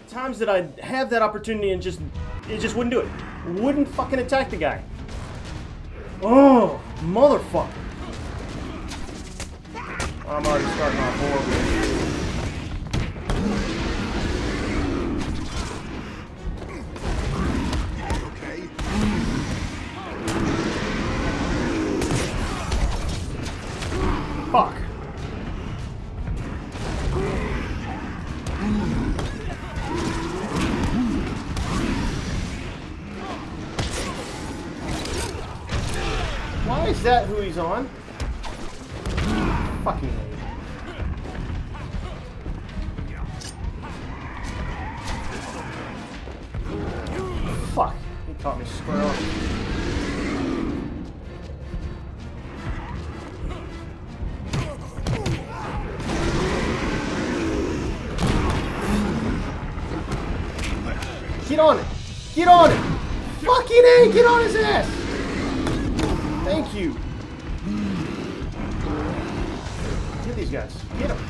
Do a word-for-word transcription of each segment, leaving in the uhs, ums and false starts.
times that I'd have that opportunity and just, it just wouldn't do it. Wouldn't fucking attack the guy. Oh, motherfucker. I'm already starting off horribly. Fuck. Why is that who he's on? Fucking hate. Fuck. He caught me square on. Get on it! Get on it! Fucking A! Get on his ass! Thank you. Get these guys. Get them.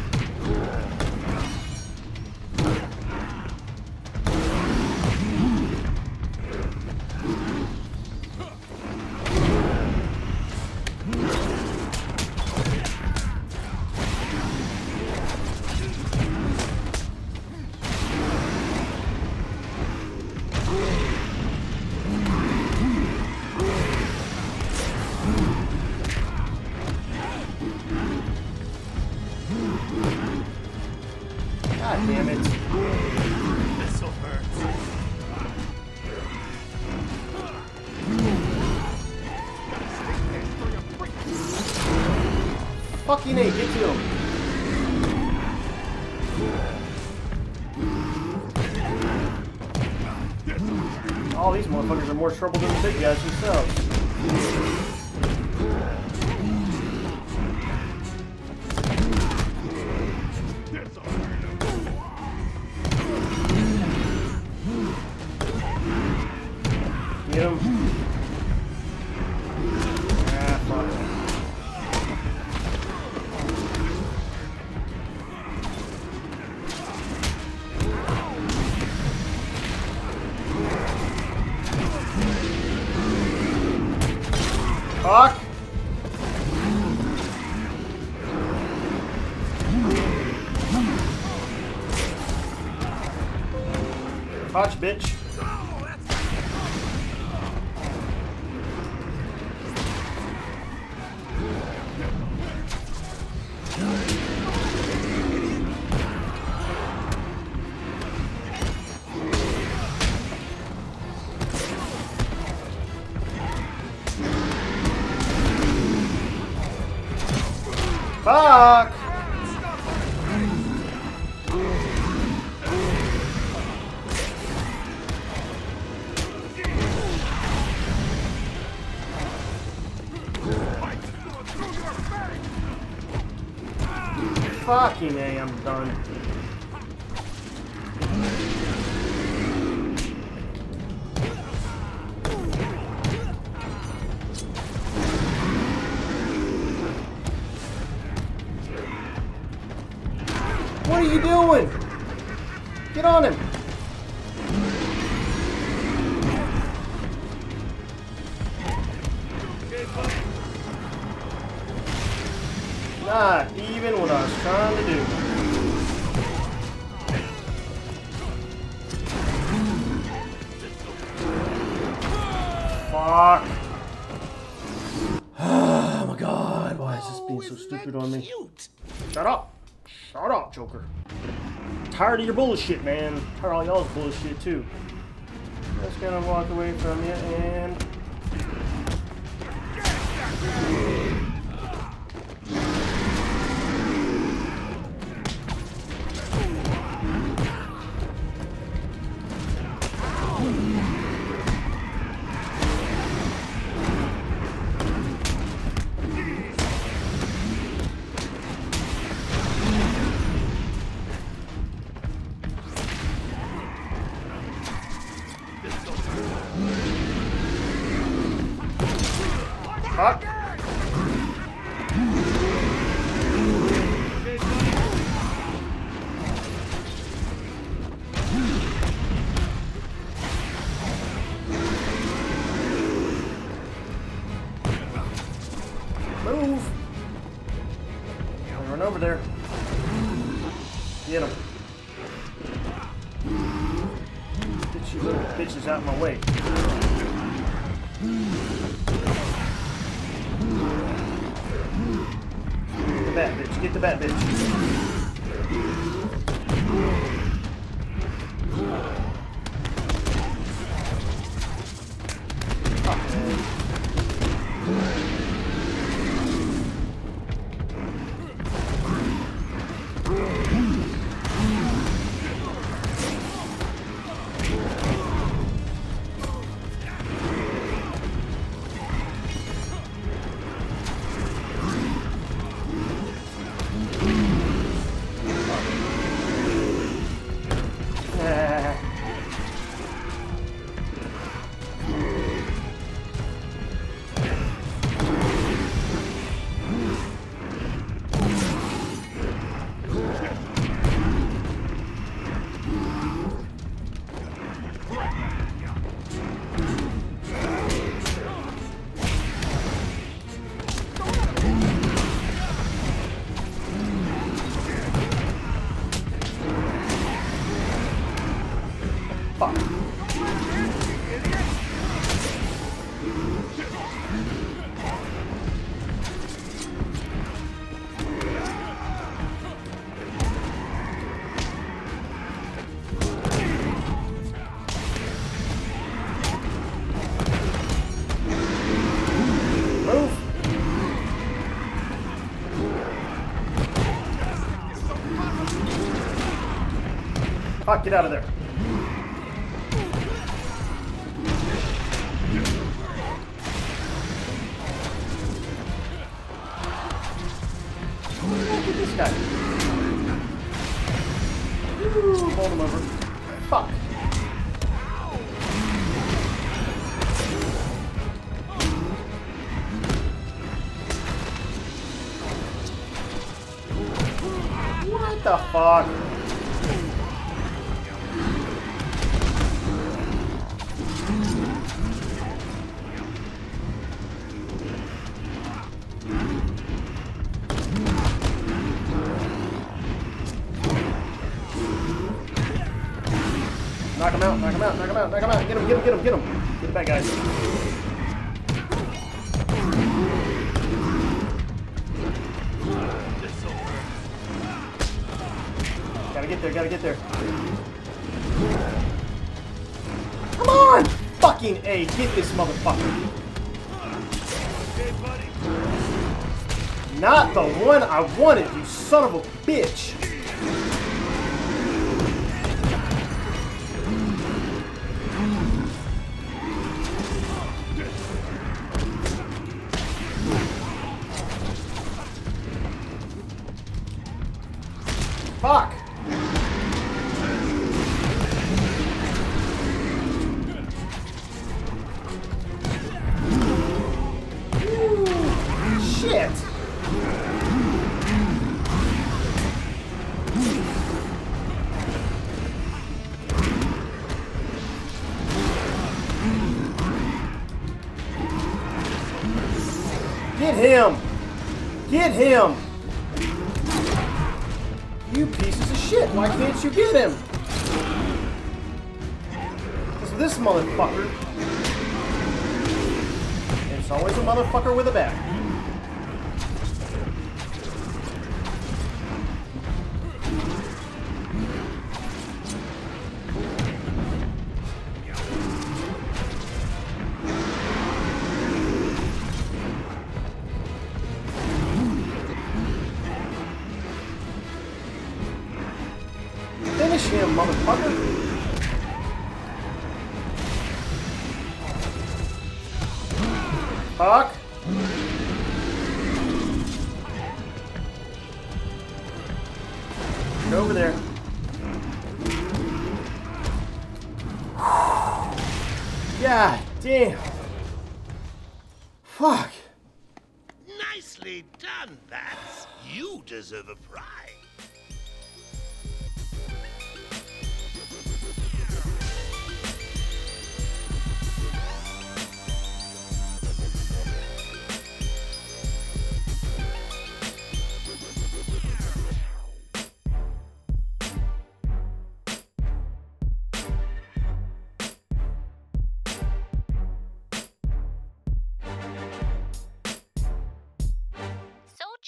God damn it. This'll hurt. Fucking A, get to him. All these motherfuckers are more trouble than the big guys themselves. Get him. Ah, fuck. Fuck. Watch, bitch. Fuck! Fucking A, I'm done. What are you doing? Get on him. Not even what I was trying to do. Fuck. Oh my god, why is this being so stupid on me? Shut up. Shut up, Joker. I'm tired of your bullshit, man. I'm tired of all y'all's bullshit, too. Just gonna walk away from you and... Fuck. Run over there. Get him. Get you little bitches out of my way. Get the bat, bitch. Get the bat, bitch. Fuck, get out of there. Look at this guy. Ooh, hold him over. Fuck. What the fuck? Knock him out, knock him out, knock him out, knock him out. Get him, get him, get him, get him. Get the bad guys. Gotta get there, gotta get there. Come on! Fucking A, get this motherfucker. Not the one I wanted, you son of a bitch. Fuck! Ooh, shit! Get him! Get him! You pieces of shit, why can't you get him? Because this motherfucker. It's always a motherfucker with a bat. Finish him, motherfucker! Fuck! Get over there. God damn! Fuck! Nicely done, Bats. You deserve a prize.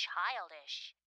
childish.